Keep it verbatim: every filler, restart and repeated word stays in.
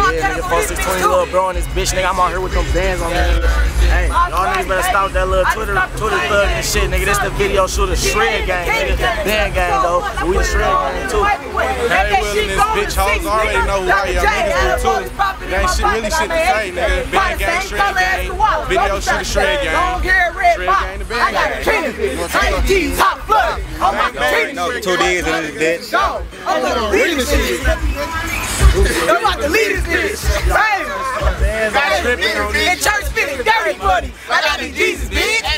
Yeah, nigga, four six twenty little bro on this bitch, nigga. I'm out here with them bands on me. Hey, y'all niggas better stop that little Twitter, Twitter thug and shit, nigga. This the video shooter Shred Gang, nigga. Band Gang, though. We the Shred Gang, too. Hey, Will and this bitch hoes already know who I am. Niggas do, too. There ain't shit, really shit to say, nigga. Band Gang, Shred Gang. Video shooter Shred Gang. Shred Gang, the Band Gang. No, two D's in this bitch. I'm gonna lead this shit. I'm about to lead this bitch. Hey, in church fitting dirty, buddy. I got these Jesus, bitch.